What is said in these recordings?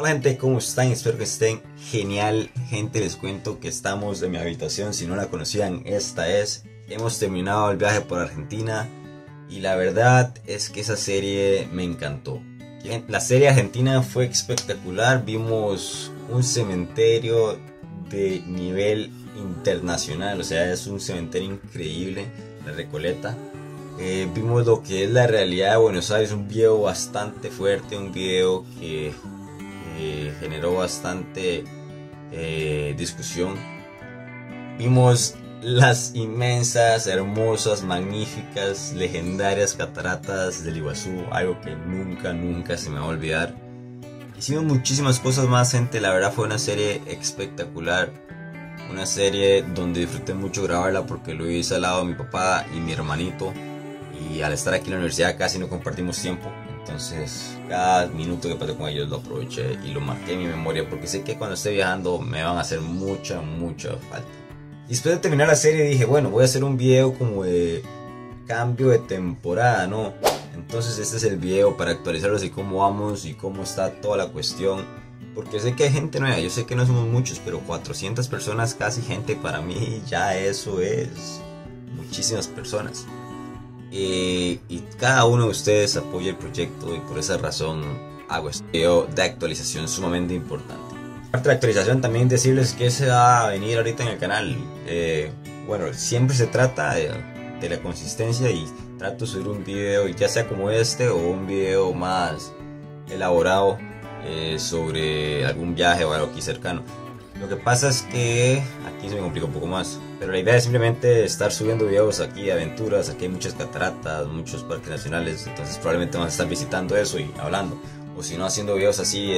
Hola gente, ¿cómo están? Espero que estén genial. Gente, les cuento que estamos en mi habitación. Si no la conocían, esta es. Hemos terminado el viaje por Argentina y la verdad es que esa serie me encantó. La serie argentina fue espectacular. Vimos un cementerio de nivel internacional, o sea, es un cementerio increíble, la Recoleta. Vimos lo que es la realidad de Buenos Aires, un video bastante fuerte, un video que generó bastante discusión. Vimos las inmensas, hermosas, magníficas, legendarias cataratas del Iguazú, algo que nunca se me va a olvidar. Hicimos muchísimas cosas más, gente. La verdad fue una serie espectacular, una serie donde disfruté mucho grabarla porque lo hice al lado de mi papá y mi hermanito, y al estar aquí en la universidad casi no compartimos tiempo. Entonces cada minuto que pasé con ellos lo aproveché y lo marqué en mi memoria porque sé que cuando esté viajando me van a hacer mucha falta. Y después de terminar la serie dije, bueno, voy a hacer un video como de cambio de temporada, ¿no? Entonces este es el video para actualizarlos y cómo vamos y cómo está toda la cuestión. Porque sé que hay gente nueva, yo sé que no somos muchos, pero 400 personas casi, gente, para mí ya eso es muchísimas personas. Y cada uno de ustedes apoya el proyecto y por esa razón hago este video de actualización sumamente importante. Aparte de la actualización, también decirles que se va a venir ahorita en el canal. Bueno, siempre se trata de la consistencia y trato de subir un video ya sea como este o un video más elaborado sobre algún viaje o algo aquí cercano. Lo que pasa es que aquí se me complica un poco más, pero la idea es simplemente estar subiendo videos aquí de aventuras. Aquí hay muchas cataratas, muchos parques nacionales, entonces probablemente vamos a estar visitando eso y hablando, o si no haciendo videos así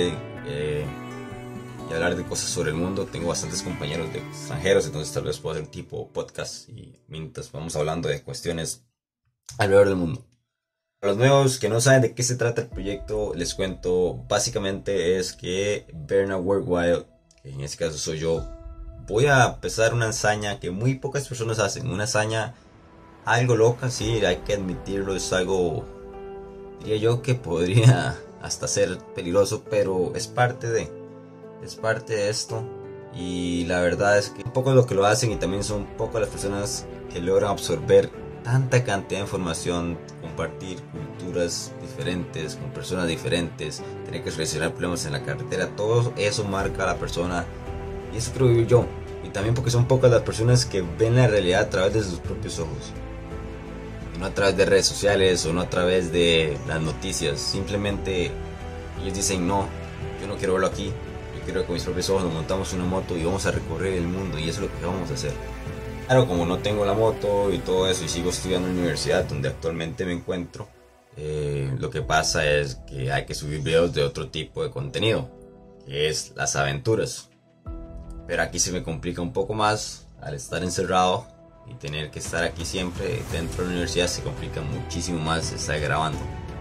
y hablar de cosas sobre el mundo. Tengo bastantes compañeros de extranjeros, entonces tal vez puedo hacer un tipo podcast y mientras vamos hablando de cuestiones alrededor del mundo. Para los nuevos que no saben de qué se trata el proyecto, les cuento. Básicamente es que Bernard Worldwide, que en este caso soy yo, voy a empezar una hazaña que muy pocas personas hacen. Una hazaña algo loca, sí, hay que admitirlo. Es algo, diría yo, que podría hasta ser peligroso, pero es parte de esto. Y la verdad es que pocos lo que lo hacen, y también son pocas las personas que logran absorber tanta cantidad de información, compartir culturas diferentes con personas diferentes, tener que solucionar problemas en la carretera. Todo eso marca a la persona, y eso creo yo. Y también porque son pocas las personas que ven la realidad a través de sus propios ojos, y no a través de redes sociales o no a través de las noticias. Simplemente ellos dicen, no, yo no quiero verlo aquí, yo quiero que con mis propios ojos nos montamos una moto y vamos a recorrer el mundo, y eso es lo que vamos a hacer. Claro, como no tengo la moto y todo eso y sigo estudiando en la universidad donde actualmente me encuentro, lo que pasa es que hay que subir videos de otro tipo de contenido, que es las aventuras. Pero aquí se me complica un poco más al estar encerrado y tener que estar aquí siempre dentro de la universidad. Se complica muchísimo más estar grabando.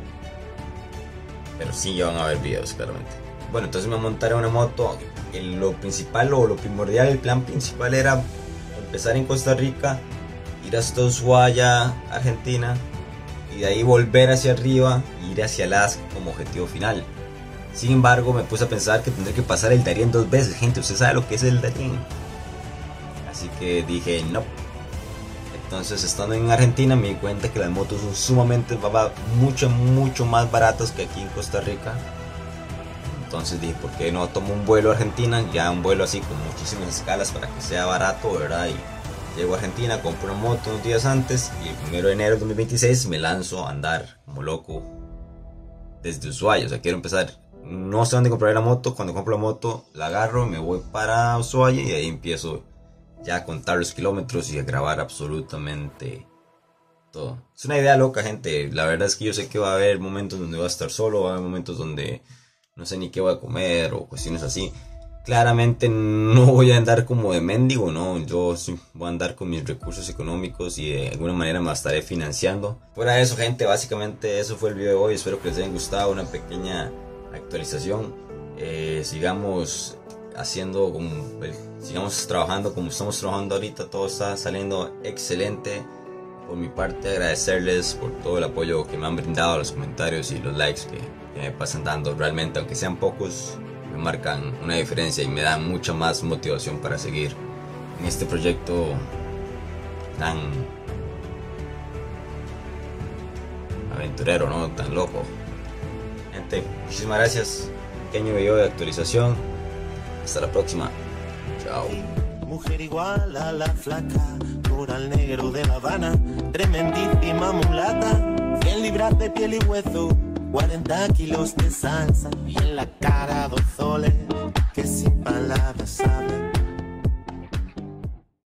Pero sí, ya van a ver videos claramente. Bueno, entonces me montaré una moto. Lo principal o lo primordial, el plan principal era empezar en Costa Rica, ir hasta Ushuaia, Argentina, y de ahí volver hacia arriba e ir hacia Alaska como objetivo final. Sin embargo, me puse a pensar que tendré que pasar el Darién 2 veces. Gente, usted sabe lo que es el Darién. Así que dije no. Entonces, estando en Argentina, me di cuenta que las motos son sumamente mucho más baratas que aquí en Costa Rica. Entonces dije, ¿por qué no tomo un vuelo a Argentina? Ya un vuelo así con muchísimas escalas para que sea barato, ¿verdad? Y llego a Argentina, compro una moto unos días antes y el 1 de enero de 2026 me lanzo a andar como loco desde Ushuaia. O sea, quiero empezar. No sé dónde compraré la moto. Cuando compro la moto, la agarro, me voy para Ushuaia y ahí empiezo ya a contar los kilómetros y a grabar absolutamente todo. Es una idea loca, gente. La verdad es que yo sé que va a haber momentos donde voy a estar solo, va a haber momentos donde no sé ni qué voy a comer o cuestiones así. Claramente no voy a andar como de mendigo, no. Yo voy a andar con mis recursos económicos y de alguna manera me estaré financiando. Fuera de eso, gente, básicamente eso fue el video de hoy. Espero que les haya gustado, una pequeña actualización. Sigamos haciendo sigamos trabajando como estamos trabajando ahorita. Todo está saliendo excelente. Por mi parte, agradecerles por todo el apoyo que me han brindado, los comentarios y los likes que me pasan dando. Realmente, aunque sean pocos, me marcan una diferencia y me dan mucha más motivación para seguir en este proyecto tan aventurero, ¿no? Tan loco. Gente, muchísimas gracias. Pequeño video de actualización. Hasta la próxima. Chao. Mujer igual a la flaca, coral negro de La Habana, tremendísima mulata, 100 libras de piel y hueso, 40 kilos de salsa, y en la cara 2 soles que sin palabras hablan.